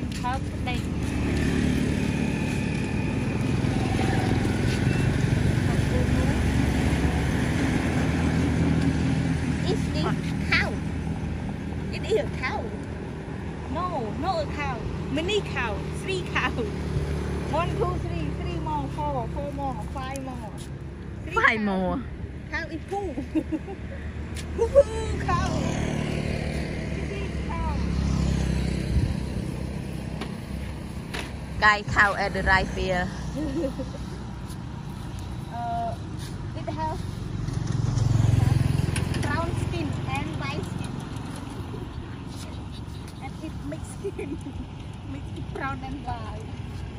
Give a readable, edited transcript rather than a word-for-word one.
and help them. Is this cow? It is a cow. No, not a cow. Many cow. 3 cow. 1, 2, 3. 3 more. 4. 4 more. 5 more. 5 more. Cow is poo. Poo cow. Guy cow at the right here. It has brown skin and white skin. And it mixed skin. Mixed brown and white.